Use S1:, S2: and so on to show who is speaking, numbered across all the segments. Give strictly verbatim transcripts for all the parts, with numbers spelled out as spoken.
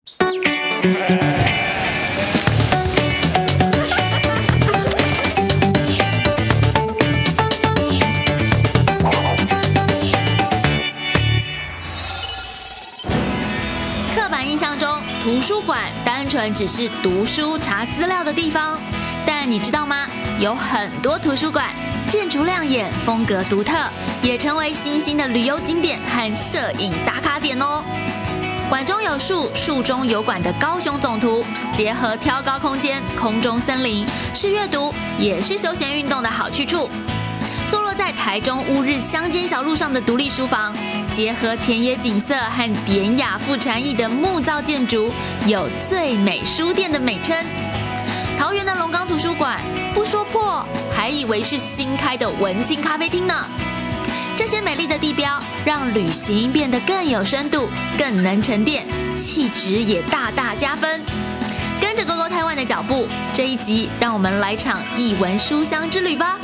S1: 刻板印象中，图书馆单纯只是读书查资料的地方，但你知道吗？有很多图书馆建筑亮眼，风格独特，也成为新兴的旅游景点和摄影打卡点哦。馆中有树，树中有馆的高雄总图，结合挑高空间、空中森林，是阅读也是休闲运动的好去处。坐落在台中乌日乡间小路上的独立书房，结合田野景色和典雅富禅意的木造建筑，有最美书店的美称。桃园的龙岗图书馆不说破，还以为是新开的文青咖啡厅呢。这些美丽的地标让旅行变得更有深度，更能沉淀，气质也大大加分。跟着 Go Go 台湾的脚步，这一集让我们来场艺文书香之旅吧。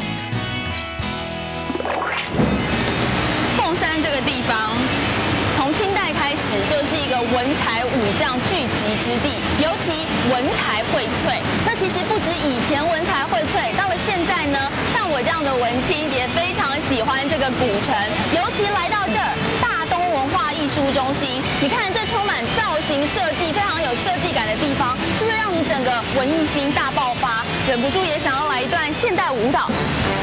S2: 凤山这个地方，从清代开始就是一个文才武将聚集之地，尤其文才荟萃。那其实不止以前文才荟萃，到了现在呢，像我这样的文青也非常喜欢这个古城，尤其来到这儿大东文化艺术中心，你看这充满造型设计、非常有设计感的地方，是不是让你整个文艺心大爆发，忍不住也想要来一段现代舞蹈？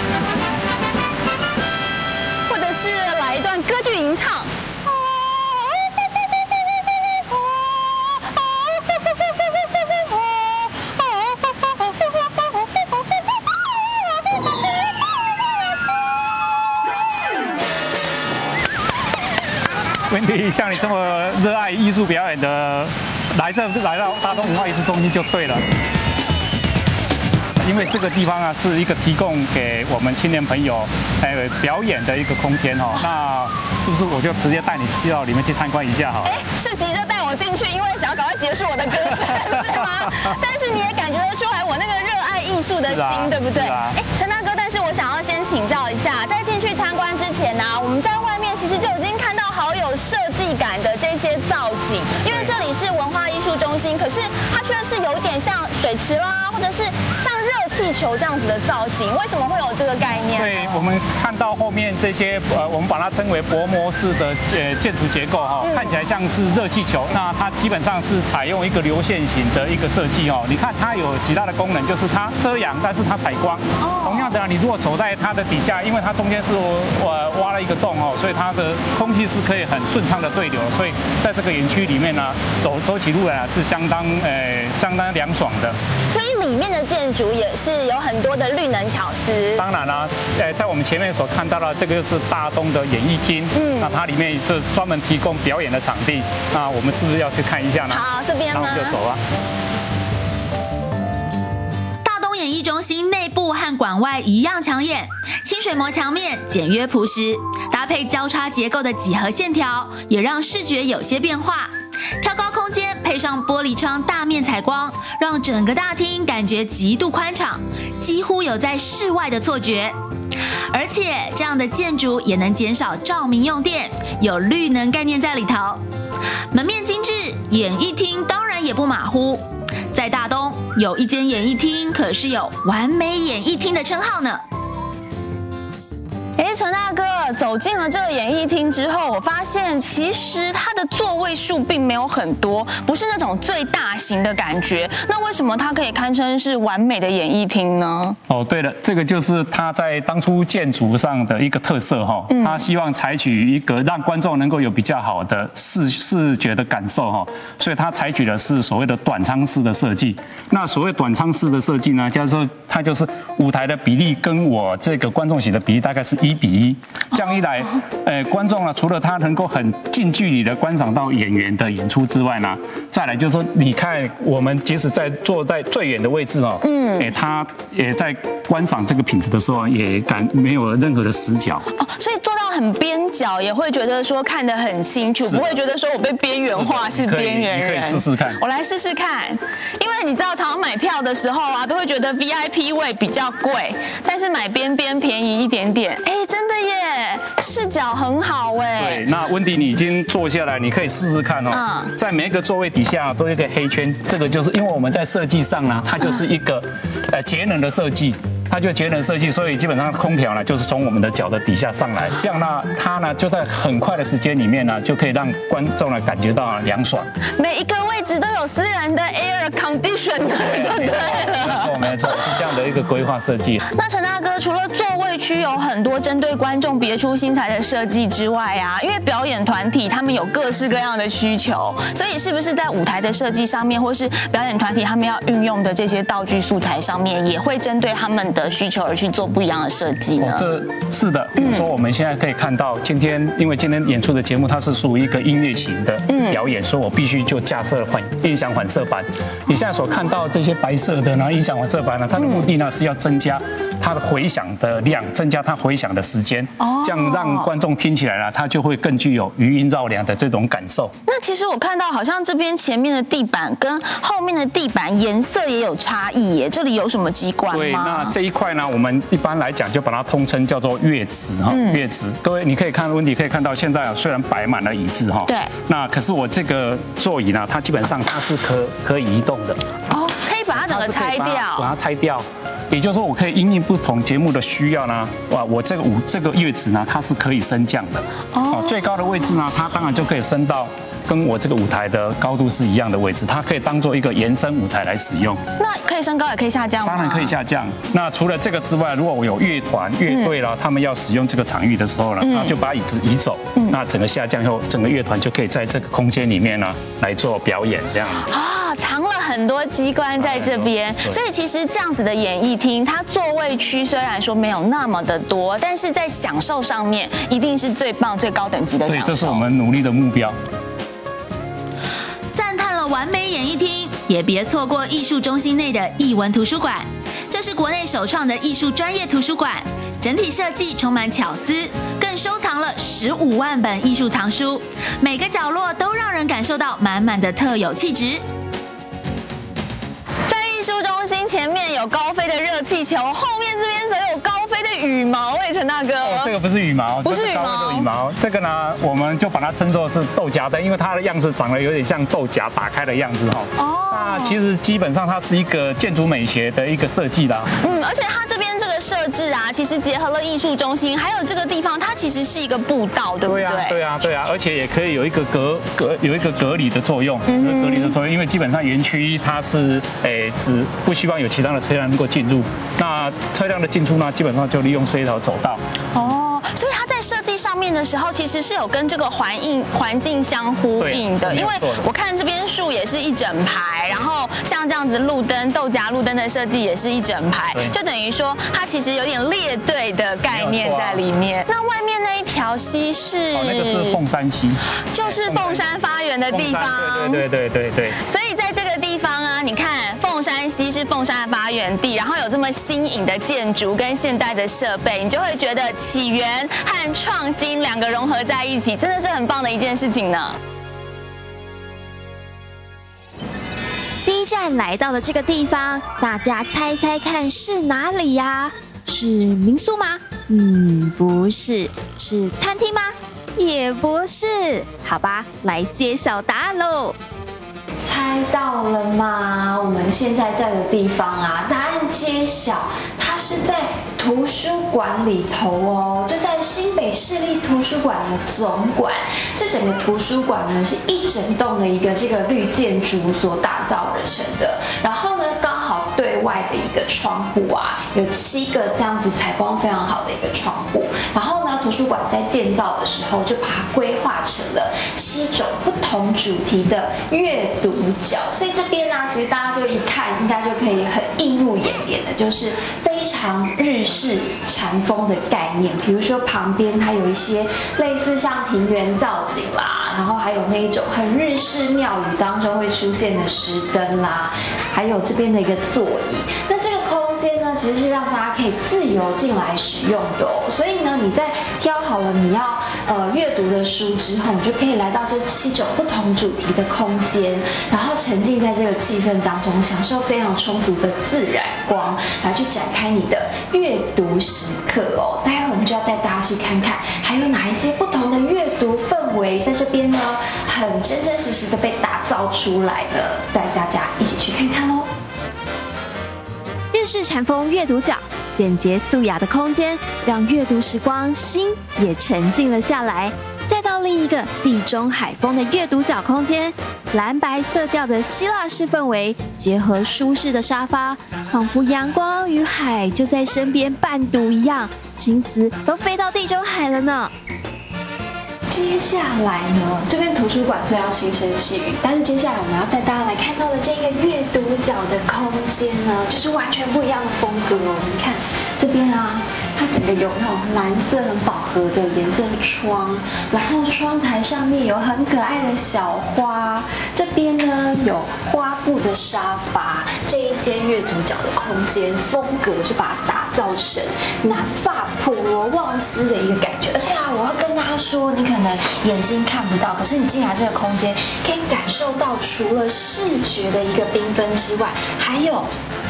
S2: 或者是来一段歌剧吟唱，
S3: 温迪，像你这么热爱艺术表演的，来这来到大东文化艺术中心就对了。因为这个地方啊，是一个提供给我们青年朋友呃表演的一个空间哦。那是不是我就直接带你到里面去参观一下哈？
S2: 哎，是急着带我进去，因为想要赶快结束我的歌声，是吗？但是你也感觉得出来我那个热爱艺术的心，啊、对不对？哎，陈大哥，但是我想要先请教一下，在进去参观之前呢、啊，我们在外面其实就已经看到好有设计感的这些造景，因为这里是文化艺术中心，可是它却是有点像水池啦，或者是像热气球这样子的造型，为什么会有这个概念？
S3: 对，我们看到后面这些呃，我们把它称为薄膜式的呃建筑结构哈、哦，嗯、看起来像是热气球。那它基本上是采用一个流线型的一个设计哦。你看它有极大的功能，就是它遮阳，但是它采光。哦、同样的，你如果走在它的底下，因为它中间是呃挖了一个洞哦，所以它的空气是可以很顺畅的对流，所以在这个园区里面呢，走走起路来是相当呃相当凉爽的。
S2: 所以里面的建筑也是有很多的绿能巧思。
S3: 当然啦、啊，呃，在我们前面所看到的这个就是大东的演艺厅，嗯，那它里面是专门提供表演的场地。那我们是不是要去看一下呢？
S2: 好，这边吗？
S3: 那我们就走啊。
S1: 大东演艺中心内部和馆外一样抢眼，清水膜墙面简约朴实，搭配交叉结构的几何线条，也让视觉有些变化。挑高空间配上玻璃窗大面采光，让整个大厅感觉极度宽敞，几乎有在室外的错觉。而且这样的建筑也能减少照明用电，有绿能概念在里头。门面精致，演艺厅当然也不马虎。在大东有一间演艺厅，可是有完美演艺厅的称号呢。
S2: 哎，陈大哥，走进了这个演艺厅之后，我发现其实它的座位数并没有很多，不是那种最大型的感觉。那为什么它可以堪称是完美的演艺厅呢？
S3: 哦，对了，这个就是它在当初建筑上的一个特色哈、哦。嗯、它希望采取一个让观众能够有比较好的视视觉的感受哈、哦，所以它采取的是所谓的短舱式的设计。那所谓短舱式的设计呢，就是说它就是舞台的比例跟我这个观众席的比例大概是一比一，这样一来，呃，观众呢，除了他能够很近距离的观赏到演员的演出之外呢，再来就是说，你看我们即使在坐在最远的位置哦，嗯，哎，他也在观赏这个品质的时候，也感没有任何的死角
S2: 哦，所以坐到很边角也会觉得说看得很清楚，不会觉得说我被边缘化是边缘人。
S3: 你可以试试看，
S2: 我来试试看，因为你知道，常常买票的时候啊，都会觉得 V I P 位比较贵，但是买边边便宜一点点。哎，真的耶， 视角很好哎。
S3: 对，那温迪你已经坐下来，你可以试试看哦。嗯，在每一个座位底下都有一个黑圈，这个就是因为我们在设计上呢，它就是一个呃节能的设计。它就节能设计，所以基本上空调呢就是从我们的脚的底下上来，这样呢，它呢就在很快的时间里面呢，就可以让观众呢感觉到凉爽。
S2: 每一个位置都有私人的 air conditioner， 就对了。
S3: 没错没错，是这样的一个规划设计。
S2: 那陈大哥，除了座位区有很多针对观众别出心裁的设计之外啊，因为表演团体他们有各式各样的需求，所以是不是在舞台的设计上面，或是表演团体他们要运用的这些道具素材上面，也会针对他们的需求而去做不一样的设计呢？
S3: 哦，这是的。比如说我们现在可以看到，今天因为今天演出的节目它是属于一个音乐型的表演，所以我必须就架设反音响反射板。你现在所看到这些白色的呢音响反射板呢，它的目的呢是要增加它的回响的量，增加它回响的时间，这样让观众听起来呢，它就会更具有余音绕梁的这种感受。
S2: 那其实我看到好像这边前面的地板跟后面的地板颜色也有差异耶，这里有什么机关吗？
S3: 对，那这一块呢，我们一般来讲就把它通称叫做乐池哈，乐池。各位你可以看温迪可以看到，现在虽然摆满了椅子哈，
S2: 对，
S3: 那可是我这个座椅呢，它基本上它是可可以移动的。
S2: 哦，可以把它整个拆掉，
S3: 把它拆掉。也就是说，我可以因应不同节目的需要呢，哇，我这个舞这个乐池呢，它是可以升降的。哦，最高的位置呢，它当然就可以升到跟我这个舞台的高度是一样的位置，它可以当做一个延伸舞台来使用。
S2: 那可以升高也可以下降吗？
S3: 当然可以下降。那除了这个之外，如果我有乐团、乐队啦，他们要使用这个场域的时候呢，那就把椅子移走，那整个下降后，整个乐团就可以在这个空间里面呢来做表演，这样。
S2: 啊，藏了很多机关在这边，所以其实这样子的演艺厅，它座位区虽然说没有那么的多，但是在享受上面一定是最棒、最高等级的享受。
S3: 对，这是我们努力的目标。
S1: 赞叹了完美演艺厅，也别错过艺术中心内的艺文图书馆。这是国内首创的艺术专业图书馆，整体设计充满巧思，更收藏了十五万本艺术藏书，每个角落都让人感受到满满的特有气质。
S2: 在艺术中心前面有高飞的热气球，后面这边则有高飞的羽毛。哎，陈大哥，
S3: 哦，这个不是羽毛，
S2: 不是羽毛，
S3: 高飞的羽毛。这个呢，我们就把它称作是豆荚灯，因为它的样子长得有点像豆荚打开的样子哈。哦。那其实基本上它是一个建筑美学的一个设计啦。
S2: 嗯，而且它这边这个设置啊，其实结合了艺术中心，还有这个地方，它其实是一个步道，对不对？
S3: 对啊，对啊，对啊，而且也可以有一个隔隔有一个隔离的作用，嗯、隔离的作用，因为基本上园区它是诶只不希望有其他的车辆能够进入，那车辆的进出呢，基本上就利用这一条走道。
S2: 哦，所以它在设计上面的时候，其实是有跟这个环境环境相呼应的，因为我看这边树也是一整排，然后像这样子路灯豆荚路灯的设计也是一整排，就等于说它其实有点列队的概念在里面。那外面那一条溪是？
S3: 哦，那个是凤山溪，
S2: 就是凤山发源的地方。
S3: 对对对对对。
S2: 所以在这个地方啊，你看凤山溪是凤山的发源地，然后有这么新颖的建筑跟现代的设备，你就会觉得起源和创新两个融合在一起，真的是很棒的一件事情呢。
S4: 第一站来到的这个地方，大家猜猜看是哪里呀？是民宿吗？嗯，不是。是餐厅吗？也不是。好吧，来揭晓答案喽。猜到了吗？我们现在在的地方啊，答案揭晓，它是在图书馆里头哦，就在新北市立图书馆的总馆。这整个图书馆呢，是一整栋的一个这个绿建筑所打造而成的。然后呢，刚好对外的一个窗户啊，有七个这样子采光非常好的一个窗户。然后呢，图书馆在建造的时候就把它规划成了七种不同主题的阅读角，所以这边呢、啊，其实大家就一看，应该就可以很映入眼帘的，就是非常日式禅风的概念。比如说旁边它有一些类似像庭园造景啦，然后还有那一种很日式庙宇当中会出现的石灯啦，还有这边的一个座椅。那这个空间呢，其实是让大家可以自由进来使用的哦。所以呢，你在挑好了你要呃阅读的书之后，你就可以来到这七种不同主题的空间，然后沉浸在这个气氛当中，享受非常充足的自然光，来去展开你的阅读时刻哦。待会我们就要带大家去看看，还有哪一些不同的阅读氛围在这边呢？很真真实实的被打造出来的，带大家一起去看看哦。日式禅风阅读角，简洁素雅的空间，让阅读时光心也沉静了下来。再到另一个地中海风的阅读角空间，蓝白色调的希腊式氛围，结合舒适的沙发，仿佛阳光与海就在身边伴读一样，心思都飞到地中海了呢。接下来呢，这边图书馆虽然要轻声细语，但是接下来我们要带大家来看到的这个阅读角的空间呢，就是完全不一样的风格哦。你看这边啊，它整个有那种蓝色很饱和的颜色的窗，然后窗台上面有很可爱的小花，这边呢有花布的沙发。这一间阅读角的空间风格就把它打造成南法普罗旺斯的一个感觉，而且啊，我要跟大家说，你可能眼睛看不到，可是你进来这个空间，可以感受到除了视觉的一个缤纷之外，还有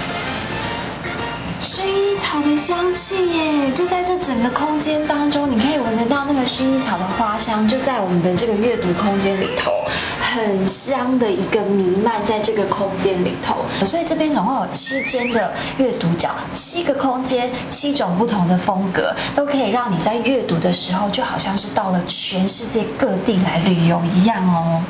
S4: 薰衣草的香气耶！就在这整个空间当中，你可以闻得到那个薰衣草的花香，就在我们的这个阅读空间里头，很香的一个弥漫在这个空间里头。所以这边总共有七间的阅读角，七个空间，七种不同的风格，都可以让你在阅读的时候，就好像是到了全世界各地来旅游一样哦。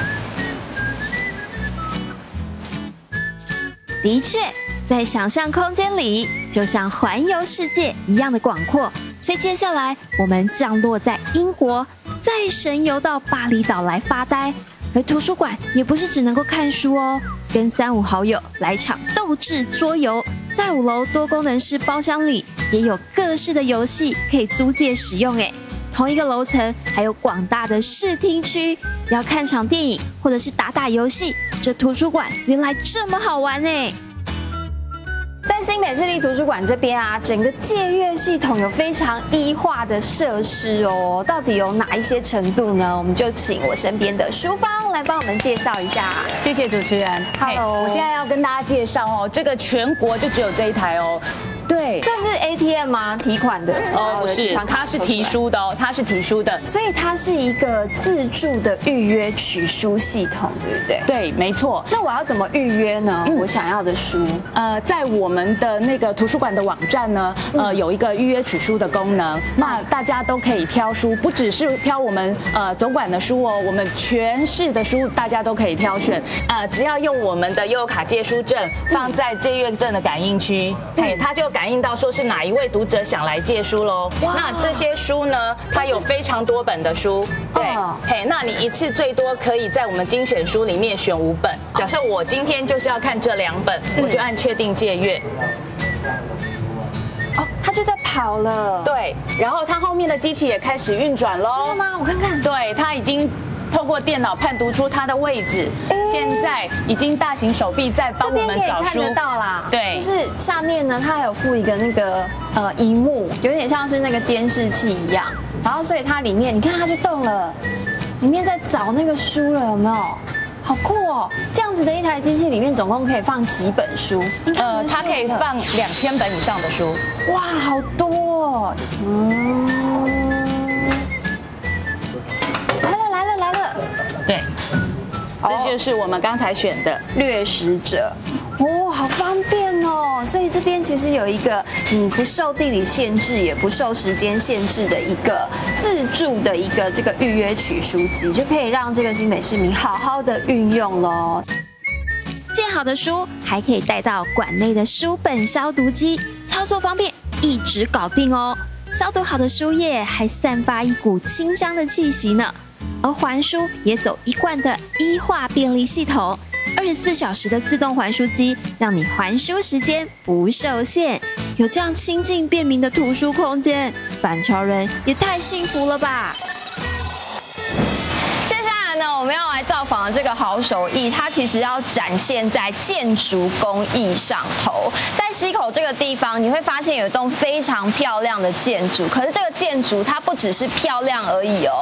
S4: 的确，在想象空间里，就像环游世界一样的广阔。所以接下来我们降落在英国，再神游到巴厘岛来发呆。而图书馆也不是只能够看书哦，跟三五好友来场斗智桌游。在五楼多功能式包厢里，也有各式的游戏可以租借使用诶。同一个楼层还有广大的视听区，要看场电影或者是打打游戏，这图书馆原来这么好玩呢！在新北市立图书馆这边啊，整个借阅系统有非常一化的设施哦，到底有哪一些程度呢？我们就请我身边的淑芳来帮我们介绍一下。
S5: 谢谢主持人。Hello， 我现在要跟大家介绍哦，这个全国就只有这一台哦。对，
S4: 这是 A T M 吗？提款的？
S5: 哦，不是，它是提书的哦，它是提书的，
S4: 所以它是一个自助的预约取书系统，对不对？
S5: 对，没错。
S4: 那我要怎么预约呢？嗯、我想要的书，
S5: 呃，在我们的那个图书馆的网站呢，呃，有一个预约取书的功能，那大家都可以挑书，不只是挑我们呃总馆的书哦，我们全市的书大家都可以挑选，呃，只要用我们的悠游卡借书证放在借阅证的感应区，嘿，它就感应到说是哪一位读者想来借书喽。那这些书呢，它有非常多本的书，对，嘿，那你一次最多可以在我们精选书里面选五本。假设我今天就是要看这两本，我就按确定借阅。
S4: 哦，它就在跑了。
S5: 对，然后它后面的机器也开始运转喽。
S4: 真的吗？我看看。
S5: 对，它已经透过电脑判读出它的位置，现在已经大型手臂在帮我们找书。这边可以看得到啦。
S4: 对，就是下面呢，它还有附一个那个呃萤幕，有点像是那个监视器一样。然后所以它里面，你看它就动了，里面在找那个书了，有没有？好酷哦！这样子的一台机器里面总共可以放几本书？
S5: 呃，它可以放两千本以上的书。
S4: 哇，好多哦！嗯，来了来了来了。
S5: 对，这就是我们刚才选的
S4: 掠食者。哦，好方便哦！所以这边其实有一个你不受地理限制，也不受时间限制的一个自助的一个这个预约取书机，就可以让这个新北市民好好的运用咯。借好的书还可以带到馆内的书本消毒机，操作方便，一直搞定哦。消毒好的书页还散发一股清香的气息呢。而还书也走一贯的一化便利系统。二十四小时的自动还书机，让你还书时间不受限。有这样清净便民的图书空间，板桥人也太幸福了吧！接下来呢，我们要来造访的这个好手艺，它其实要展现在建筑工艺上头。在溪口这个地方，你会发现有一栋非常漂亮的建筑，可是这个建筑它不只是漂亮而已哦，它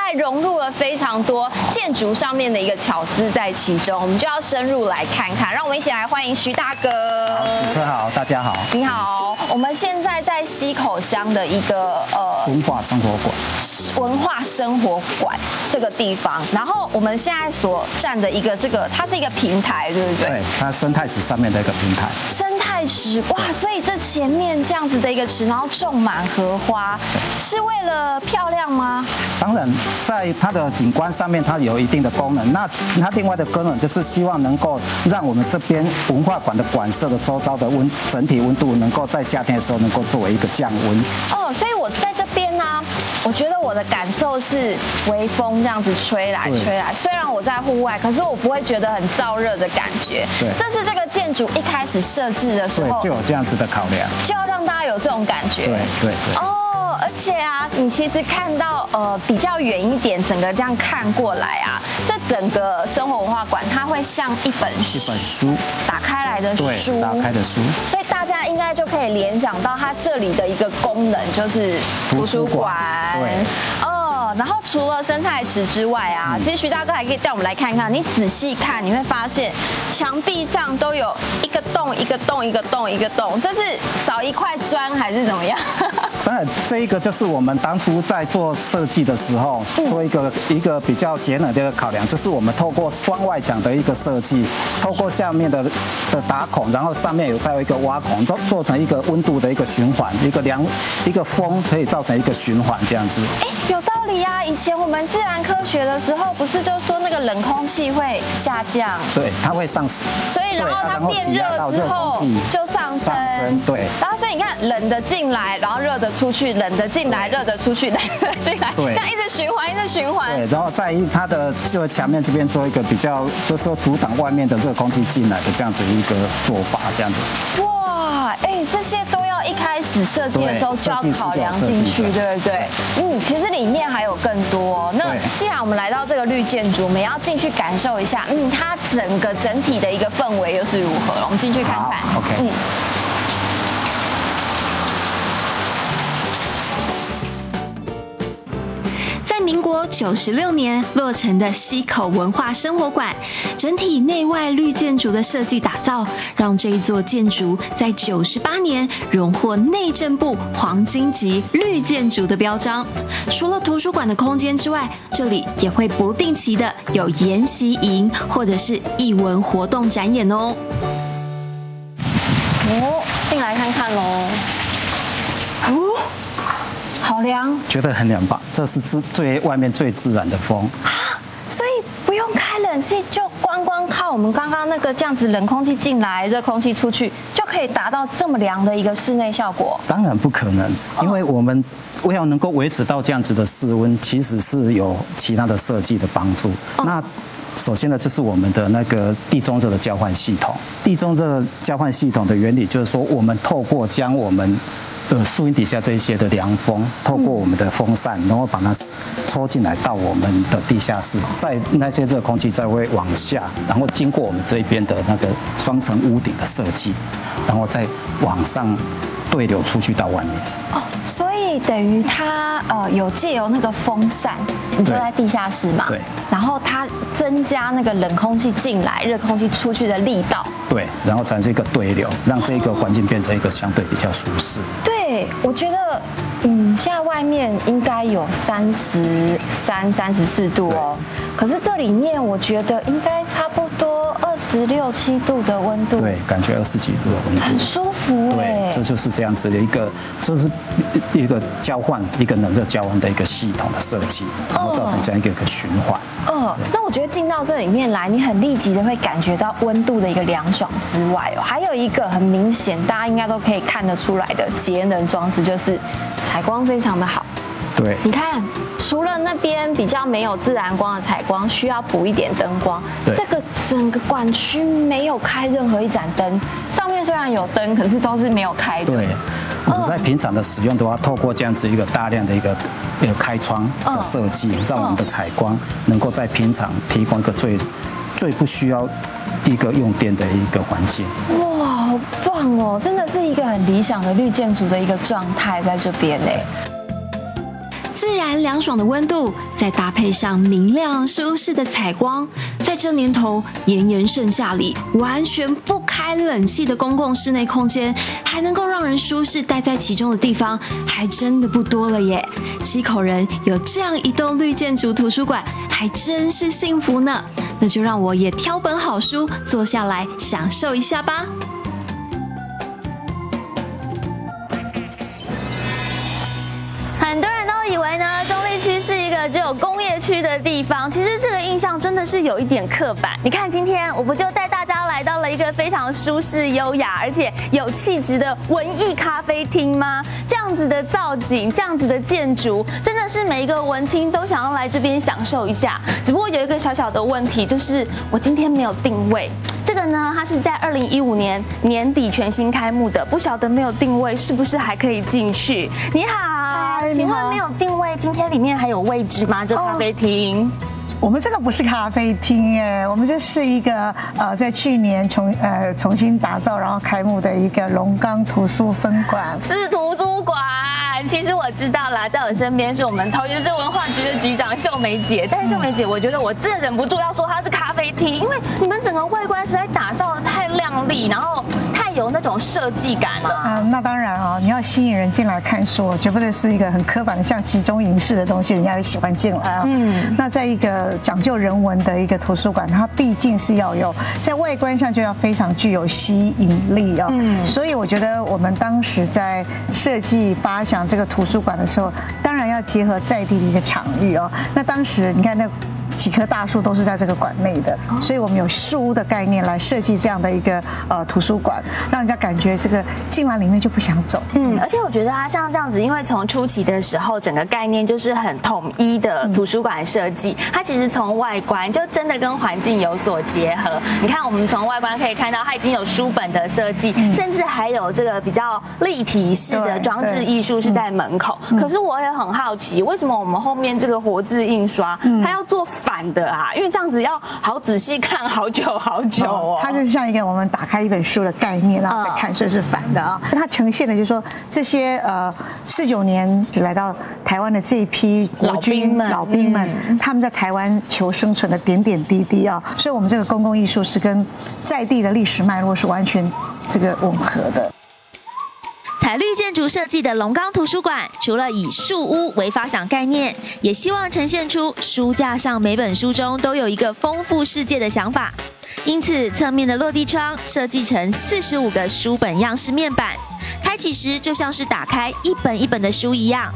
S2: 还融入了非常多建筑上面的一个巧思在其中，我们就要深入来看看。让我们一起来欢迎徐大哥。
S6: 主持人好，大家好。
S2: 你好，我们现在在溪口乡的一个呃
S6: 文化生活馆。
S2: 文化生活馆这个地方，然后我们现在所站的一个这个，它是一个平台，对不对？
S6: 对，它生态池上面的一个平台。
S2: 生态池，哇，所以这前面这样子的一个池，然后种满荷花，是为了漂亮吗？
S6: 当然，在它的景观上面，它有一定的功能。那它另外的功能就是希望能够让我们这边文化馆的馆舍的周遭的温整体温度，能够在夏天的时候能够作为一个降温。
S2: 哦，所以我在这边呢、啊，我觉得我的感受是微风这样子吹来吹来，虽然我在户外，可是我不会觉得很燥热的感觉。
S6: 对，
S2: 这是这个建筑一开始设置的时候
S6: 就有这样子的考量，
S2: 就要让大家有这种感觉。
S6: 对对对。
S2: 哦，而且啊，你其实看到呃比较远一点，整个这样看过来啊，这整个生活文化馆它会像一本书，
S6: 一本书
S2: 打开来的书，
S6: 对，打开的书。
S2: 所以大家应该就可以联想到它这里的一个功能就是图书馆。
S6: 对。
S2: 哦，然后除了生态池之外啊，嗯、其实徐大哥还可以带我们来看看。你仔细看，你会发现墙壁上都有一个洞，一个洞，一个洞，一个洞。这是少一块砖还是怎么样？
S6: 当然，这一个就是我们当初在做设计的时候，做一个一个比较节能的一个考量，就是我们透过双外墙的一个设计，透过下面的的打孔，然后上面有再有一个挖孔，做做成一个温度的一个循环，一个凉一个风可以造成一个循环这样子。
S2: 哎，有道理啊！以前我们自然科学的时候，不是就说那个冷空气会下降？
S6: 对，它会上升。
S2: 所以然后它变热之后就上升。
S6: 上升，对。
S2: 然后所以你看，冷的进来，然后热的出去，冷的进来，热的出去，冷的进来，这样一直循环，一直循环。
S6: 对，然后在它的就墙面这边做一个比较，就是说阻挡外面的热空气进来的这样子一个做法，这样子。
S2: 哇，哎，这些都要一开始设计的时候就要考量进去，对不对？嗯，其实里面还有更多。那既然我们来到这个绿建筑，我们要进去感受一下，嗯，它整个整体的一个氛围又是如何？我们进去看看。
S6: OK。嗯。
S1: 民国九十六年落成的溪口文化生活馆，整体内外绿建筑的设计打造，让这一座建筑在九十八年荣获内政部黄金级绿建筑的标章。除了图书馆的空间之外，这里也会不定期的有研习营或者是艺文活动展演哦。
S2: 哦，进来看看喽。哦。好凉，
S6: 觉得很凉吧？这是自最外面最自然的风
S2: 啊，所以不用开冷气，就光光靠我们刚刚那个这样子冷空气进来，热空气出去，就可以达到这么凉的一个室内效果。
S6: 当然不可能，因为我们为要能够维持到这样子的室温，其实是有其他的设计的帮助。哦、那首先呢，就是我们的那个地中热的交换系统。地中热交换系统的原理就是说，我们透过将我们呃，树荫底下这一些的凉风，透过我们的风扇，然后把它抽进来到我们的地下室，在那些热空气再会往下，然后经过我们这边的那个双层屋顶的设计，然后再往上对流出去到外面。
S2: 哦，所以等于它呃有借由那个风扇，你就在地下室嘛，
S6: 对，
S2: 然后它增加那个冷空气进来、热空气出去的力道，
S6: 对，然后产生一个对流，让这个环境变成一个相对比较舒适。
S2: 对，我觉得，嗯，现在外面应该有三十三、三十四度哦，可是这里面我觉得应该差不多二十六七度的温度。
S6: 对，感觉二十几度的温度，
S2: 很舒服哎。
S6: 对，这就是这样子的一个，这是一个交换、一个冷热交换的一个系统的设计，然后造成这样一个一个循环。
S2: 嗯，那我觉得进到这里面来，你很立即的会感觉到温度的一个凉爽之外哦，还有一个很明显，大家应该都可以看得出来的节能装置，就是采光非常的好。
S6: 对，
S2: 你看，除了那边比较没有自然光的采光，需要补一点灯光，这个整个馆区没有开任何一盏灯，上面虽然有灯，可是都是没有开的。
S6: 对，我们在平常的使用的话，透过这样子一个大量的一个一个开窗的设计，让我们的采光能够在平常提供一个最最不需要一个用电的一个环境。
S2: 哇，好棒哦！真的是一个很理想的绿建筑的一个状态在这边嘞。
S1: 自然
S7: 凉凉爽的温度，再搭配上明亮舒适的采光，在这年头炎炎盛夏里，完全不开冷气的公共室内空间，还能够让人舒适待在其中的地方，还真的不多了耶。溪口人有这样一栋绿建筑图书馆，还真是幸福呢。那就让我也挑本好书，坐下来享受一下吧。
S2: 很多人都以为呢，中坜区是一个只有工业区的地方，其实这个印象真的是有一点刻板。你看，今天我不就带大家来到了一个非常舒适、优雅而且有气质的文艺咖啡厅吗？这样子的造景，这样子的建筑，真的是每一个文青都想要来这边享受一下。只不过有一个小小的问题，就是我今天没有定位。这个呢，它是在二零一五年年底全新开幕的，不晓得没有定位是不是还可以进去？你好，请问没有定位，今天里面还有位置吗？这咖啡厅？
S8: 我们这个不是咖啡厅耶，我们这是一个呃，在去年重呃重新打造然后开幕的一个龙岗图书分馆，
S2: 是图书馆。其实我知道啦，在我身边是我们桃园市文化局的局长秀梅姐，但是秀梅姐，我觉得我真的忍不住要说它是咖啡厅，因为你们整个外观实在打造的太亮丽，然后太有那种设计感了。
S8: 啊、呃，那当然啊、哦，你要吸引人进来看书，绝不能是一个很刻板的像集中营式的东西，人家也喜欢进来啊、哦。嗯，那在一个讲究人文的一个图书馆，它毕竟是要有在外观上就要非常具有吸引力啊、哦。嗯，所以我觉得我们当时在设计发想这个图书馆的时候，当然要结合在地的一个场域哦。那当时你看那几棵大树都是在这个馆内的，所以我们有树屋的概念来设计这样的一个呃图书馆，让人家感觉这个进来里面就不想走。
S2: 嗯，而且我觉得啊，像这样子，因为从初期的时候，整个概念就是很统一的图书馆设计，它其实从外观就真的跟环境有所结合。你看，我们从外观可以看到，它已经有书本的设计，嗯、甚至还有这个比较立体式的装置艺术是在门口。可是我也很好奇，为什么我们后面这个活字印刷，嗯、它要做反的啊？因为这样子要好仔细看好久好久哦。
S8: 它就是像一个我们打开一本书的概念，然后再看，所以是反的啊。它呈现的就是说这些呃四九年来到台湾的这一批国军老兵们，嗯、他们在台湾求生存的点点滴滴啊。所以我们这个公共艺术是跟在地的历史脉络是完全这个吻合的。
S4: 采绿建筑设计的龙岗图书馆，除了以树屋为发想概念，也希望呈现出书架上每本书中都有一个丰富世界的想法。因此，侧面的落地窗设计成四十五个书本样式面板，开启时就像是打开一本一本的书一样。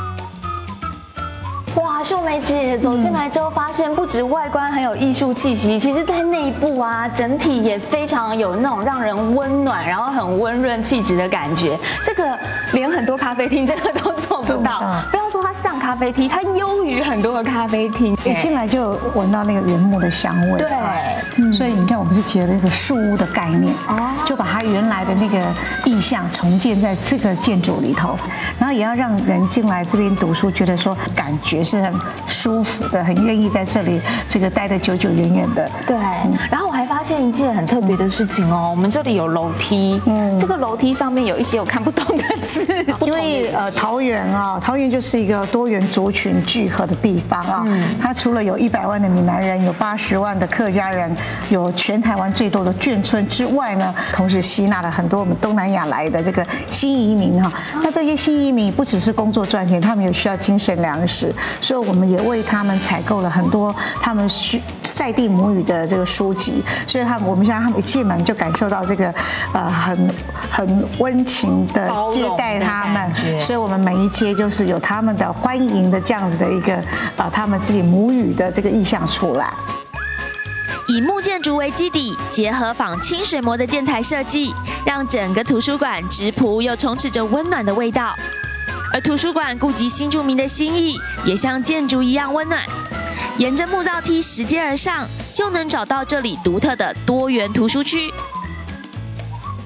S2: 哇，秀梅姐走进来之后，发现不止外观很有艺术气息，其实在内部啊，整体也非常有那种让人温暖，然后很温润气质的感觉。这个连很多咖啡厅真的都做不到。不要说它像咖啡厅，它优于很多的咖啡厅。
S8: 一进来就闻到那个原木的香味。
S2: 对，
S8: 嗯、所以你看，我们是结合那个树屋的概念，哦，就把它原来的那个意象重建在这个建筑里头，然后也要让人进来这边读书，觉得说感觉是很舒服的，很愿意在这里这个待得久久远远的。
S2: 对，嗯、然后我还发现一件很特别的事情哦，我们这里有楼梯，嗯，这个楼梯上面有一些我看不懂的字，
S8: 因为呃桃园啊，桃园就是一个多元族群聚合的地方啊，嗯，它除了有一百万的闽南人，有八十万的客家人，有全台湾最多的眷村之外呢，同时吸纳了很多我们东南亚来的这个新移民哈。那这些新移民不只是工作赚钱，他们也需要精神粮食，所以我们也为他们采购了很多他们需在地母语的这个书籍，所以他们我们现在他们一进门就感受到这个呃很很温情的接待他们，所以我们每一阶就是有他们的欢迎的这样子的一个呃他们自己母语的这个意象出来。
S4: 以木建筑为基底，结合仿清水模的建材设计，让整个图书馆质朴又充斥着温暖的味道。而图书馆顾及新住民的心意，也像建筑一样温暖。沿着木造梯拾阶而上，就能找到这里独特的多元图书区。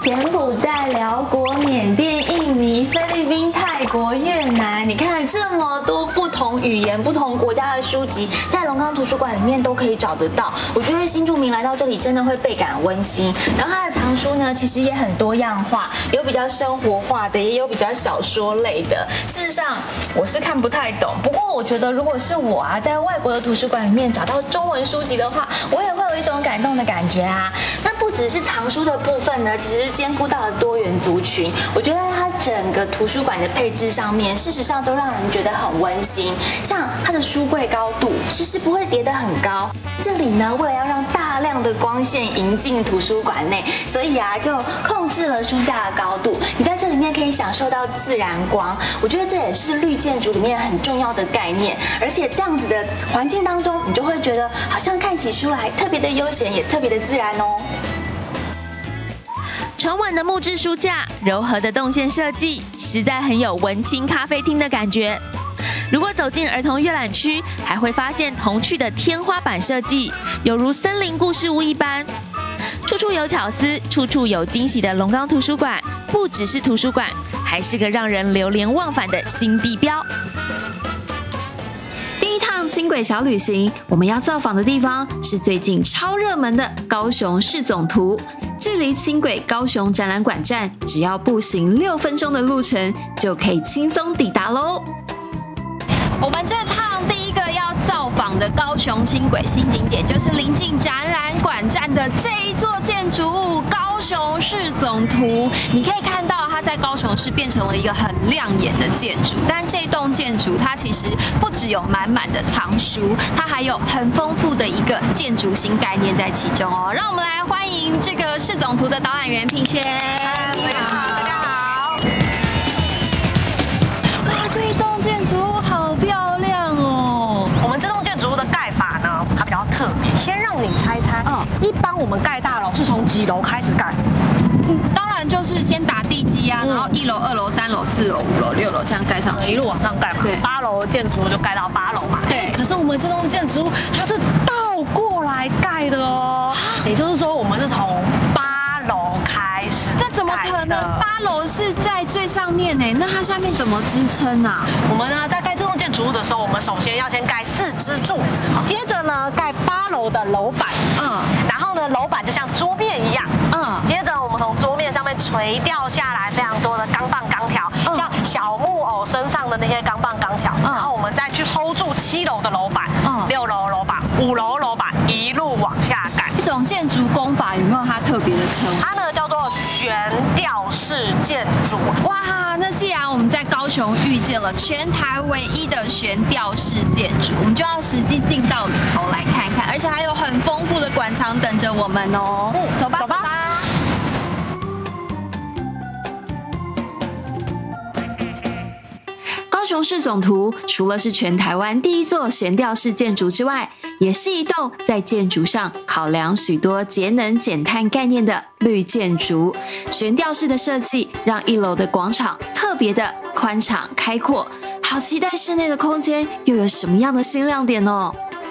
S1: 柬埔寨、辽国、缅甸、印尼、菲律宾、泰国、越南，你看这么多不同语言、不同国家的书籍，在龙岗图书馆里面都可以找得到。我觉得新住民来到这里真的会倍感温馨。然后它的藏书呢，其实也很多样化，有比较生活化的，也有比较小说类的。事实上，我是看不太懂。不过我觉得，如果是我啊，在外国的图书馆里面找到中文书籍的话，我也会有一种感动的感觉啊。那不只是藏书的部分呢，其实是兼顾到了多元族群。我觉得它整个图书馆的配置上面，事实上都让人觉得很温馨。像它的书柜高度，其实不会叠得很高。这里呢，为了要让大量的光线迎进图书馆内，所以啊，就控制了书架的高度。你在这里面可以享受到自然光，我觉得这也是绿建筑里面很重要的概念。而且这样子的环境当中，你就会觉得好像看起书来特别的悠闲，也特别的自然哦。沉稳的木质书架，柔和的动线设计，实在很有文青咖啡厅的感觉。如果走进儿童阅览区，还会发现童趣的天花板设计，犹如森林故事屋一般。处处有巧思，处处有惊喜的龙岗图书馆，不只是图书馆，还是个让人流连忘返的新地标。
S7: 第一趟轻轨小旅行，我们要造访的地方是最近超热门的高雄市总图。距离轻轨高雄展览馆站只要步行六分钟的路程，就可以轻松抵达喽。我们这趟第一个要造访的高雄轻轨新景点，就是临近展览馆站的这一座建筑物——高雄市总图。你可以看到，它在高雄市变成了一个很亮眼的建筑。但这栋建筑它其实不只有满满的藏书，它还有很丰富的一个建筑新概念在其中哦。让我们来欢迎这个市总图的导览员品轩。你好，大家好。哇，这一栋建筑物好漂亮哦！
S9: 我们这栋建筑物的盖法呢，它比较特别。先让你猜猜，
S7: 嗯，
S9: 一般我们盖大楼是从几楼开始盖？
S7: 嗯，当然就是先打地基啊，然后一楼、二楼、三楼、四楼、五楼、六楼这样盖上去，
S9: 一路往上盖嘛。
S7: 对，
S9: 八楼建筑就盖到八楼嘛。
S7: 对。
S9: 可是我们这栋建筑物它是倒过来盖的哦，也就是说我们是从八楼开始。
S7: 这怎么可能？八楼是在最上面呢，那它下面怎么支撑啊？
S9: 我们呢在盖这栋建筑物的时候，我们首先要先盖四支柱子，接着呢盖八楼的楼板，嗯，然后呢楼板就像桌面一样，嗯，接着我们从桌面上面垂掉下来非常多的钢棒钢条，嗯，像小木偶身上的那些钢棒钢条，嗯，然后我们再去 hold 住七楼的楼板，嗯，六楼楼板，五楼楼板，一路往下盖。
S7: 这种建筑工法有没有它特别的称呼？
S9: 它呢叫做悬吊式建筑。
S7: 哇，那既然我们在高雄遇见了全台唯一的悬吊式建筑，我们就要实际进到里头来看看，而且还有很丰富的馆藏等着我们哦。嗯，走吧，走吧。高雄市总图除了是全台湾第一座悬吊式建筑之外，也是一栋在建筑上考量许多节能减碳概念的绿建筑。悬吊式的设计让一楼的广场特别的宽敞开阔，好期待室内的空间又有什么样的新亮点哦。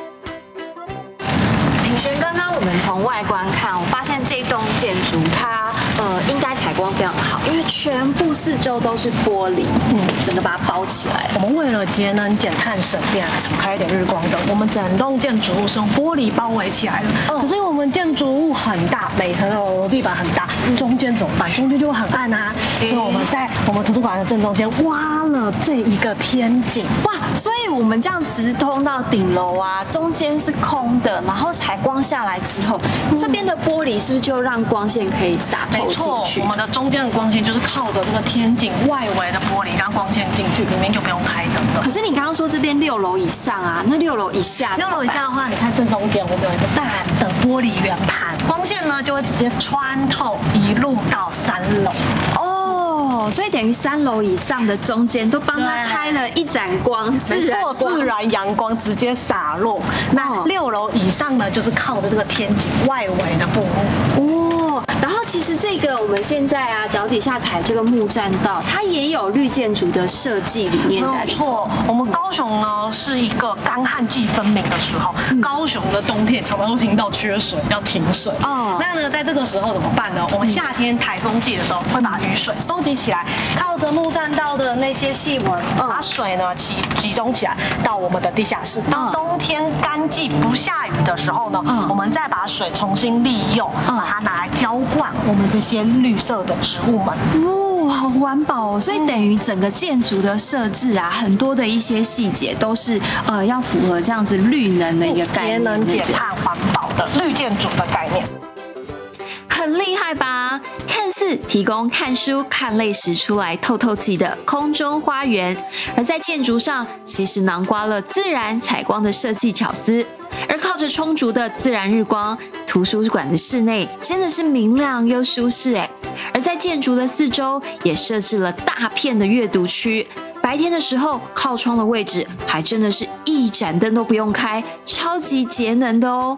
S7: 品轩，刚刚我们从外观看，我发现这栋建筑它呃应该采光非常好，因为全部四周都是玻璃，嗯，整个把它包起来。
S9: 我们为了节能减碳省电，少开一点日光灯，我们整栋建筑物是用玻璃包围起来的。嗯，可是因为我们建筑物很大，每层楼地板很大，中间怎么办？中间就会很暗啊。所以我们在我们图书馆的正中间挖了这一个天井。
S7: 哇，所以我们这样直通到顶楼啊，中间是空的，然后采光下来之后，这边的玻璃是不是就让光线可以洒透进去？
S9: 我们的中间的光线就是靠着这个天井外围的玻璃让光线进去，里面就不用开灯了。
S7: 可是你刚刚说这边六楼以上啊，那六楼以下，
S9: 六楼以下的话，你看正中间我们有一个大的玻璃圆盘，光线呢就会直接穿透一路到三楼。
S7: 哦，所以等于三楼以上的中间都帮他开了一盏光，自然光
S9: 自然阳光直接洒落。那六楼以上呢，就是靠着这个天井外围的布幕。
S7: 哦，然后其实这个我们现在啊，脚底下踩这个木栈道，它也有绿建筑的设计理念在里头。
S9: 没错，我们高雄呢是一个干旱季分明的时候，嗯、高雄的冬天常常都听到缺水，要停水。哦，那呢，在这个时候怎么办呢？我们夏天台风季的时候会把雨水收集起来，靠着木栈道的那些细纹，嗯、把水呢集集中起来到我们的地下室。当冬天干季不下雨的时候呢，嗯、我们再把水重新利用，嗯、把它拿来浇灌我们这些绿色的植物们。
S7: 哦，好环保哦！所以等于整个建筑的设置啊，很多的一些细节都是呃要符合这样子绿能的一个概念，
S9: 节能减碳环保的绿建筑的概念。
S7: 很厉害吧？看似提供看书看累时出来透透气的空中花园，而在建筑上其实囊括了自然采光的设计巧思。而靠着充足的自然日光，图书馆的室内真的是明亮又舒适哎。而在建筑的四周也设置了大片的阅读区，白天的时候靠窗的位置还真的是一盏灯都不用开，超级节能的哦。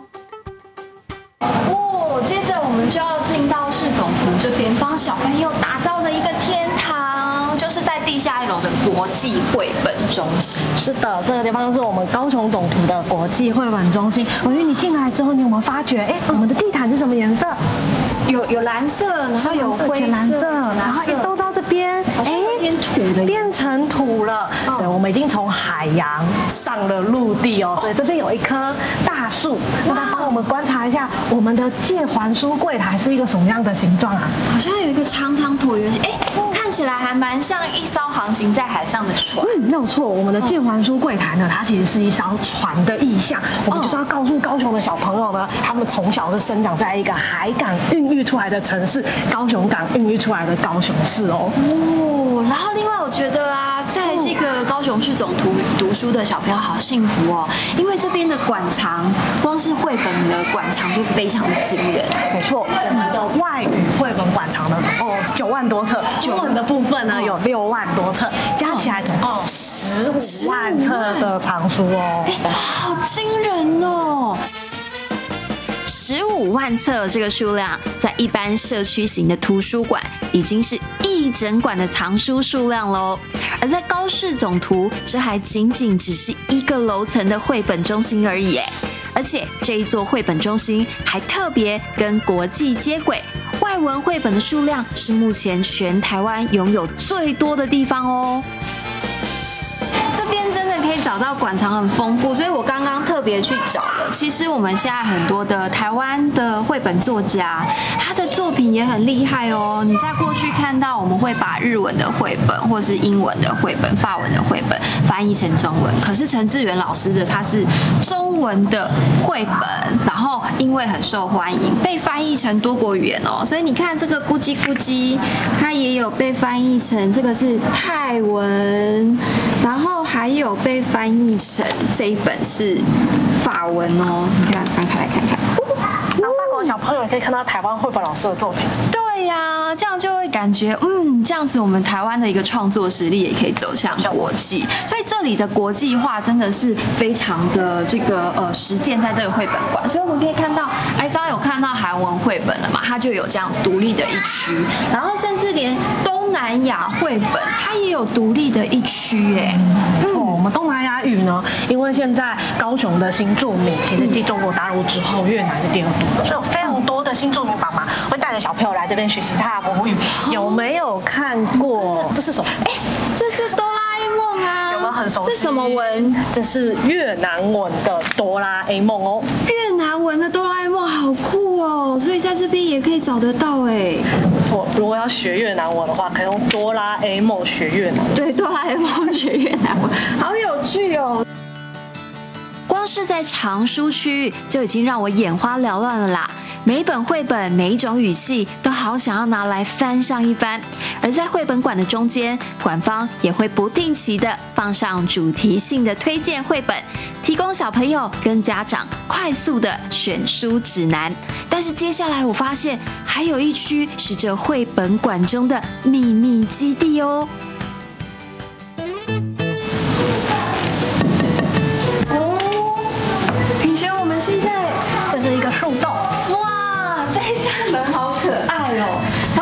S7: 哦，接着我们就要进到市总图这边，帮小朋友打造的一个天堂，就是在地下一楼的国际绘本中心。
S9: 是的，这个地方是我们高雄总图的国际绘本中心。文玉，你进来之后，你有没有发觉，哎，我们的地毯是什么颜色？
S7: 有有蓝色，然后有灰
S9: 浅蓝色，然后一兜到这边，
S7: 哎，变土的，
S9: 变成土了。
S7: 哦、
S9: 对，我们已经从海洋上了陆地哦。对，这边有一棵大树，那它帮我们观察一下我们的借还书柜台是一个什么样的形状啊？
S7: 好像有一个长长椭圆形，哎，看起来还蛮像一艘航行在海上的船。
S9: 嗯，没有错，我们的借还书柜台呢，它其实是一艘船的意象。我们就是要告诉高雄的小朋友呢，他们从小是生长在一个海港孕育出来的城市，高雄港孕育出来的高雄市哦。
S7: 哦，然后另外我觉得啊，在这个高雄市总图读书的小朋友好幸福哦，因为这边的馆藏，光是绘本的馆藏就非常的惊人。
S9: 没错，我们的外语绘本馆藏呢，哦，九万多册，中文的部分呢有六万多册，加起来总共十五万册的藏书哦。
S7: 哎，好惊人哦！
S1: 十五万册这个数量，在一般社区型的图书馆已经是一整馆的藏书数量喽。而在高市总图，这还仅仅只是一个楼层的绘本中心而已。而且这一座绘本中心还特别跟国际接轨，外文绘本的数量是目前全台湾拥有最多的地方哦。
S7: 这边真的可以找到馆藏很丰富，所以我刚刚特别去找了。其实我们现在很多的台湾的绘本作家，他的作品也很厉害哦。你在过去看到，我们会把日文的绘本，或是英文的绘本、法文的绘本翻译成中文。可是陈志远老师的他是中文的绘本，然后因为很受欢迎，被翻译成多国语言哦。所以你看这个咕叽咕叽，它也有被翻译成这个是泰文，然后还有被翻译成这一本是法文哦。你看，翻开来看看。
S9: 当法国小朋友也可以看到台湾绘本老师的作品。
S7: 对呀、啊，这样就会感觉，嗯，这样子我们台湾的一个创作实力也可以走向国际。所以这里的国际化真的是非常的这个呃实践在这个绘本馆。所以我们可以看到，哎，刚刚有看到韩文绘本了嘛，它就有这样独立的一区，然后甚至连东南亚绘本它也有独立的一区，哎，
S9: 嗯，我们东南亚语呢，因为现在高雄的新住民其实继中国大陆之后，越南是第二多，所以有非常多的新住民爸妈会带着小朋友来这边学习他的母语。有没有看过？这是什么？
S7: 哎，这是哆啦 A 梦啊！
S9: 有没有很熟悉？
S7: 这什么文？
S9: 这是越南文的哆啦 A 梦哦。
S7: 越南文的哆啦 A 梦好酷哦！所以在这边也可以找得到哎。
S9: 没错，如果要学越南文的话，可以用哆啦 A 梦学越南文。
S7: 对，哆啦 A 梦学越南文，好有趣哦。
S1: 光是在藏书区域就已经让我眼花缭乱了啦！每一本绘本，每一种语系，都好想要拿来翻上一番。而在绘本馆的中间，馆方也会不定期的放上主题性的推荐绘本，提供小朋友跟家长快速的选书指南。但是接下来我发现，还有一区是这绘本馆中的秘密基地哦。
S7: 现在
S9: 这是一个树洞，
S7: 哇，这一扇门好可爱哦。然后就是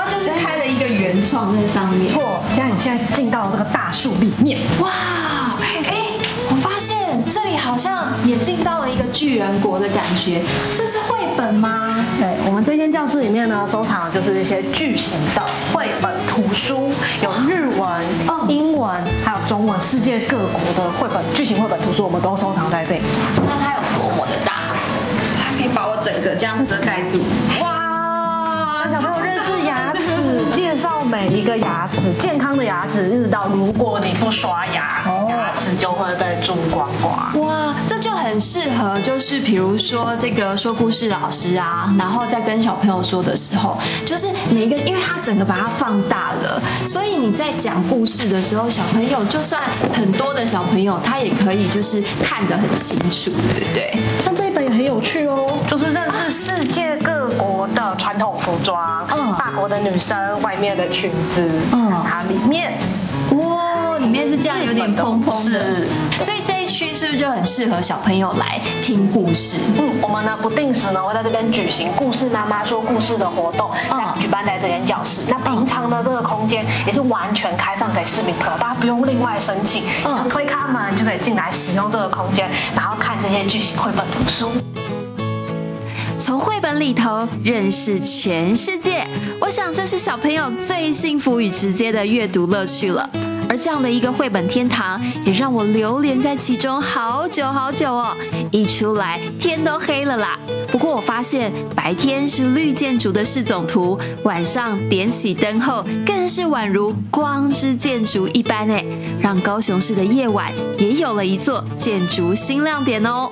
S7: 开了一个原创在上面。
S9: 错，现在你现在进到这个大树里面，
S7: 哇，哎，我发现这里好像也进到了一个巨人国的感觉。这是绘本吗？
S9: 对，我们这间教室里面呢，收藏的就是一些巨型的绘本图书，有日文、
S7: 嗯、
S9: 英文，还有中文，世界各国的绘本巨型绘本图书，我们都收藏在这里。
S7: 那它有多么的大？它可以把我整个这样遮盖住。哇，
S9: 小朋友认识牙齿，介绍每一个牙齿，健康的牙齿，一直到如果你不刷牙，哦、牙齿就会被蛀光光。
S7: 哇，这就很适合，就是比如说这个说故事老师啊，然后在跟小朋友说的时候，就是每一个，因为他整个把它放大了，所以你在讲故事的时候，小朋友就算很多的小朋友，他也可以就是看得很清楚，对不对？
S9: 像这一本也很有趣哦，就是认识世界各国的传统服装，嗯，法国的女生外面的裙子，嗯，它里面，
S7: 哇，里面是这样有点蓬蓬的，所以这一区是不是就很适合小朋友来听故事？
S9: 嗯，我们呢不定时呢会在这边举行故事妈妈说故事的活动，嗯，举办在这间教室。那平常的这个空间也是完全开放给市民朋友，大家不用另外申请，嗯，推开门就可以进来使用这个空间，然后看这些巨型绘本图书。
S7: 从绘本里头认识全世界，我想这是小朋友最幸福与直接的阅读乐趣了。而这样的一个绘本天堂，也让我流连在其中好久好久哦。一出来天都黑了啦。不过我发现白天是绿建筑的市总图，晚上点起灯后，更是宛如光之建筑一般哎，让高雄市的夜晚也有了一座建筑新亮点哦。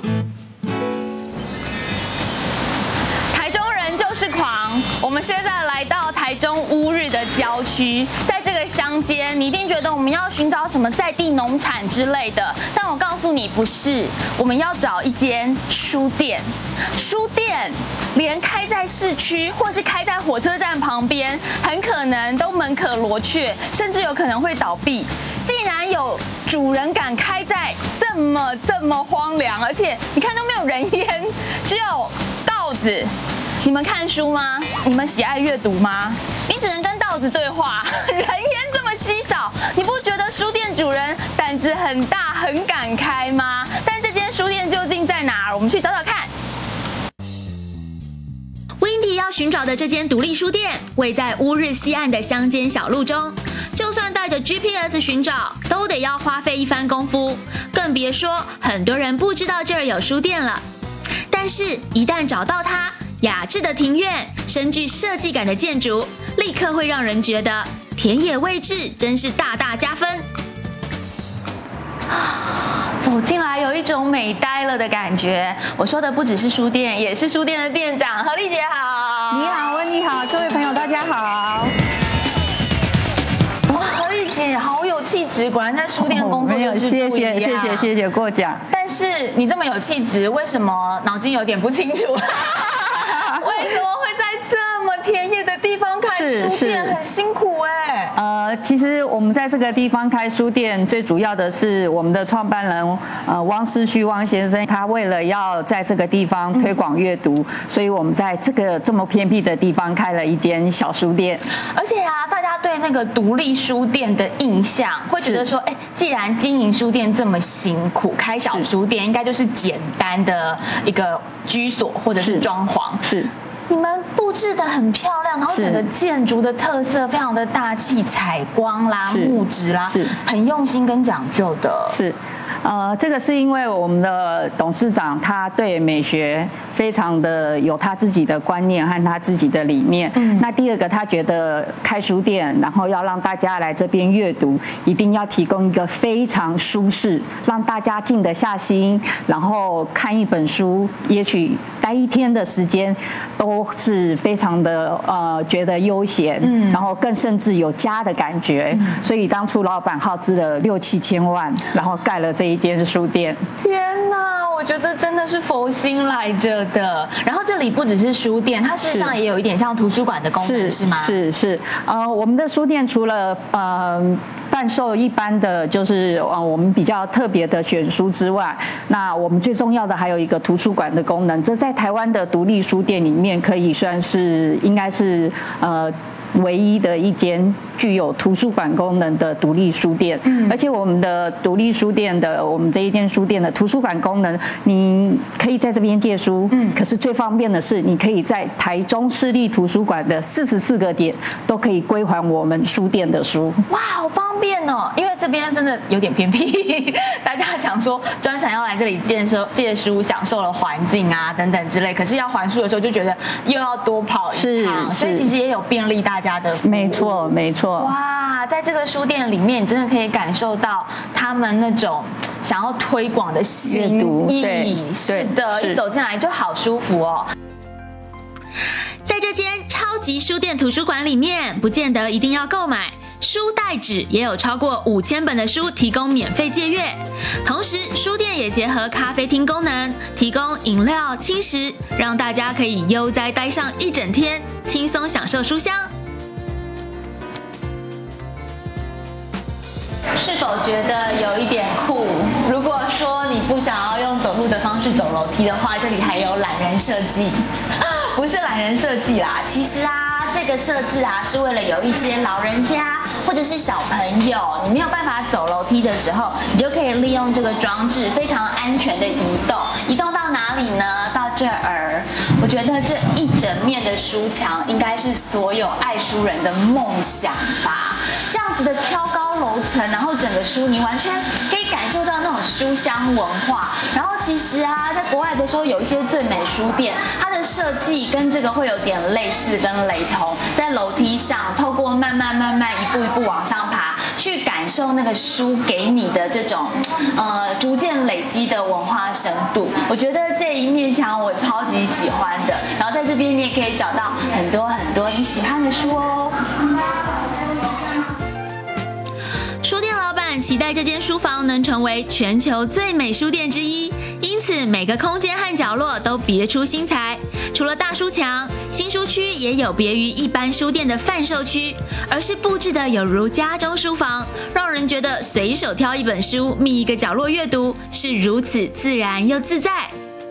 S2: 就是狂，我们现在来到台中乌日的郊区，在这个乡间，你一定觉得我们要寻找什么在地农产之类的，但我告诉你不是，我们要找一间书店。书店连开在市区或是开在火车站旁边，很可能都门可罗雀，甚至有可能会倒闭。竟然有主人敢开在这么这么荒凉，而且你看都没有人烟，只有稻子。你们看书吗？你们喜爱阅读吗？你只能跟稻子对话，人烟这么稀少，你不觉得书店主人胆子很大，很敢开吗？但这间书店究竟在哪儿？我们去找找看。
S1: Windy 要寻找的这间独立书店，位在乌日西岸的乡间小路中，就算带着 G P S 寻找，都得要花费一番功夫，更别说很多人不知道这儿有书店了。但是，一旦找到它，雅致的庭院，深具设计感的建筑，立刻会让人觉得田野位置真是大大加分。
S2: 走进来有一种美呆了的感觉。我说的不只是书店，也是书店的店长何丽姐好。
S10: 你好，温妮好，各位朋友大家好。
S2: 哇，何丽姐好有气质，果然在书店工作就是不一样。
S10: 谢谢谢谢谢谢过奖。
S2: 但是你这么有气质，为什么脑筋有点不清楚？为什么会在这么田野的地方开书店？很辛苦哎。
S10: 呃，其实我们在这个地方开书店，最主要的是我们的创办人呃汪思绪汪先生，他为了要在这个地方推广阅读，嗯、所以我们在这个这么偏僻的地方开了一间小书店。
S2: 而且啊，大家对那个独立书店的印象会觉得说，哎，既然经营书店这么辛苦，开小书店应该就是简单的一个居所或者是装潢。
S10: 是。
S2: 你们布置得很漂亮，然后整个建筑的特色非常的大气，采光啦、木质啦，是很用心跟讲究的。
S10: 是。呃，这个是因为我们的董事长他对美学非常的有他自己的观念和他自己的理念。嗯，那第二个，他觉得开书店，然后要让大家来这边阅读，一定要提供一个非常舒适，让大家静得下心，然后看一本书，也许待一天的时间都是非常的呃觉得悠闲，嗯，然后更甚至有家的感觉。嗯，所以当初老板耗资了六七千万，然后盖了这一间书店。
S2: 天哪，我觉得真的是佛心来着的。然后这里不只是书店，它事实上也有一点像图书馆的功能， 是, 是吗？
S10: 是是，呃，我们的书店除了呃贩售一般的就是呃我们比较特别的选书之外，那我们最重要的还有一个图书馆的功能。这在台湾的独立书店里面可以算是应该是呃。 唯一的一间具有图书馆功能的独立书店，嗯、而且我们的独立书店的我们这一间书店的图书馆功能，你可以在这边借书，嗯，可是最方便的是，你可以在台中市立图书馆的四十四个点都可以归还我们书店的书。
S2: 哇，好方便哦！因为这边真的有点偏僻，大家想说专程要来这里借书、借书，享受了环境啊等等之类，可是要还书的时候就觉得又要多跑一趟，所以其实也有便利大家的服务。
S10: 没错，没错。
S2: 哇，在这个书店里面，你真的可以感受到他们那种想要推广的心意。是的，一走进来就好舒服哦。
S1: 在这间超级书店图书馆里面，不见得一定要购买。书袋纸也有超过五千本的书提供免费借阅，同时书店也结合咖啡厅功能，提供饮料、轻食，让大家可以悠哉待上一整天，轻松享受书香。
S2: 是否觉得有一点酷？如果说你不想要用走路的方式走楼梯的话，这里还有懒人设计，不是懒人设计啦，其实啊。这个设置啊，是为了有一些老人家或者是小朋友，你没有办法走楼梯的时候，你就可以利用这个装置，非常安全的移动。移动到哪里呢？到这儿。我觉得这一整面的书墙，应该是所有爱书人的梦想吧。这样子的挑高楼层，然后整个书，你完全可以感受到那种书香文化。然后其实啊，在国外的时候，有一些最美书店，它的设计跟这个会有点类似跟雷同。在楼梯上，透过慢慢慢慢一步一步往上爬，去感受那个书给你的这种呃逐渐累积的文化深度。我觉得这一面墙我超级喜欢的。然后在这边你也可以找到很多很多你喜欢的书哦。
S1: 书店老板期待这间书房能成为全球最美书店之一，因此每个空间和角落都别出心裁。除了大书墙，新书区也有别于一般书店的贩售区，而是布置的有如家中书房，让人觉得随手挑一本书，觅一个角落阅读，是如此自然又自在。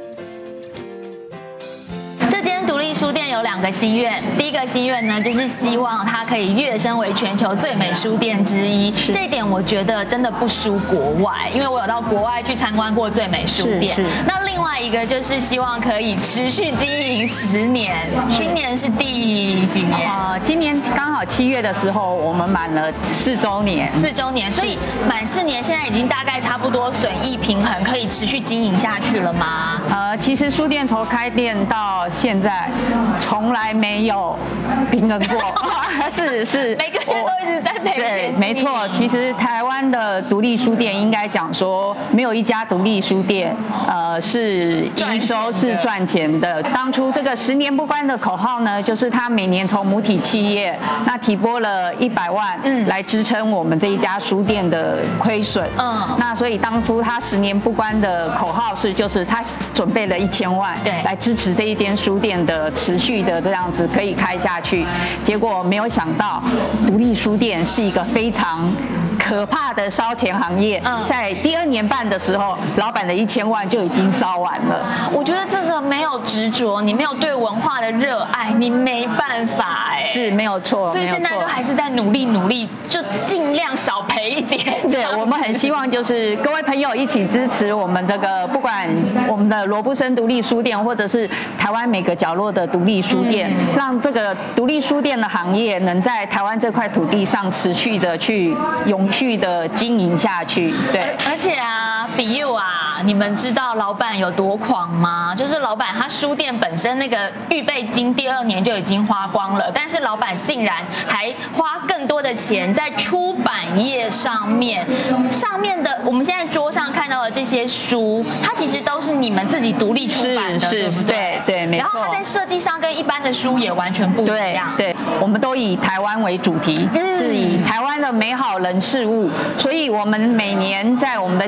S2: 这间独立书店有两个心愿，第一个心愿呢，就是希望它可以跃升为全球最美书店之一。这一点我觉得真的不输国外，因为我有到国外去参观过最美书店。那另外一个就是希望可以持续经营十年。今年是第几年？
S10: 呃，今年刚好七月的时候，我们满了四周年。
S2: 四周年，所以满四年，现在已经大概差不多损益平衡，可以持续经营下去了吗？
S10: 呃，其实书店从开店到现在，从来没有平衡过。是是，
S2: 每个月都一直在赔钱。
S10: 对，没错。其实台湾的独立书店应该讲说，没有一家独立书店，呃，是营收是赚钱的。当初这个十年不关的口号呢，就是他每年从母体企业那提拨了一百万，嗯，来支撑我们这一家书店的亏损。嗯，那所以当初他十年不关的口号是，就是他准备了一千万，对，来支持这一间书店的持续的这样子可以开下去。结果没有想到，独立书店是一个非常可怕的烧钱行业。嗯，在第二年半的时候，老板的一千万就已经烧完了。
S2: 我觉得这个没有执着，你没有对文化的热爱，你没办法哎。
S10: 是没有错，
S2: 所以现在都还是在努力努力，就尽量少赔一点。
S10: 对，我们很希望就是各位朋友一起支持我们这个，不管我们的罗布森独立书店，或者是台湾每个角落的独立书店，嗯，让这个独立书店的行业能在台湾这块土地上持续的去永续的经营下去。对，
S2: 而且啊，比佑啊，你们知道老板有多狂吗？就是老板他书店本身那个预备金第二年就已经花光了，但是老板竟然还花更多的钱在出版业上面。上面的我们现在桌上看到的这些书，它其实都是你们自己独立出版的，对不对？
S10: 对对，没错。
S2: 然后它在设计上跟一般的书也完全不一样。
S10: 对，对，我们都以台湾为主题，嗯，是以台湾的美好人事物，所以我们每年在我们的企业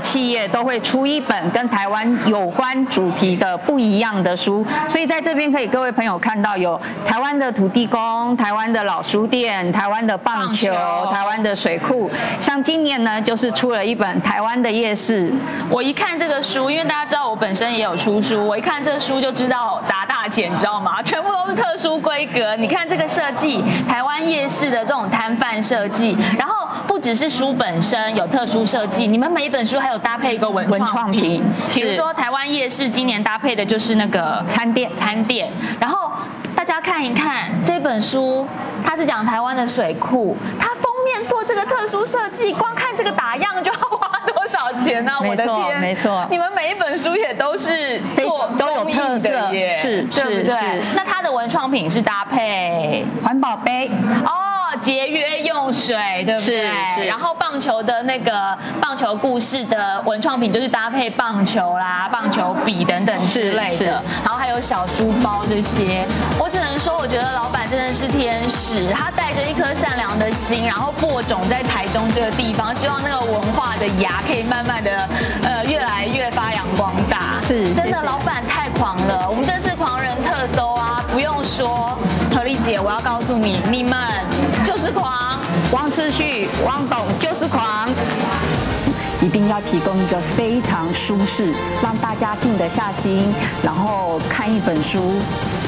S10: 月都会出一本跟台湾有关主题的不一样的书，所以在这边可以各位朋友看到有台湾的土地公、台湾的老书店、台湾的棒球、台湾的水库。像今年呢，就是出了一本台湾的夜市。
S2: 我一看这个书，因为大家知道我本身也有出书，我一看这个书就知道砸大钱，你知道吗？全部都是特殊规格。你看这个设计，台湾夜市的这种摊贩设计，然后不只是书本身有特殊设计，你们每一本书还有搭配一个文创品。比如说台湾夜市今年搭配的就是那个餐店，餐店。然后大家看一看这本书，它是讲台湾的水库，它封面做这个特殊设计，光看这个打样就要花多少钱呢？我的天，
S10: 没错，
S2: 你们每一本书也都是做
S10: 都有特色耶，是，
S2: 对不对？那它的文创品是搭配
S10: 环保杯
S2: 哦，节约用水，对不对？是。然后棒球的那个棒球故事的文创品就是搭配棒球啦、棒球笔等等之类的，然后还有小书包这些。我只能说，我觉得老板真的是天使，他带着一颗善良的心，然后播种在台中这个地方，希望那个文化的芽可以慢慢的呃越来越发扬光大。
S10: 是，
S2: 真的，老板太狂了。我们这次狂人特搜啊，不用说，何丽姐，我要告诉你，你们就是狂，
S10: 汪思绪、汪董就是狂。一定要提供一个非常舒适，让大家静得下心，然后看一本书